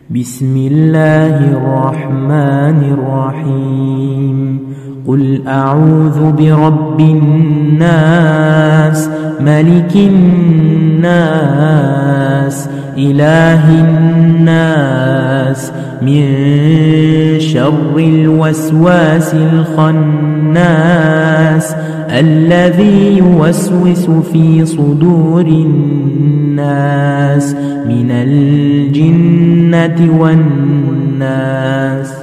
بسم الله الرحمن الرحيم قل أعوذ برب الناس ملك الناس إله الناس من شر الوسواس الخناس الذي يوسوس في صدور الناس من الجنة والناس.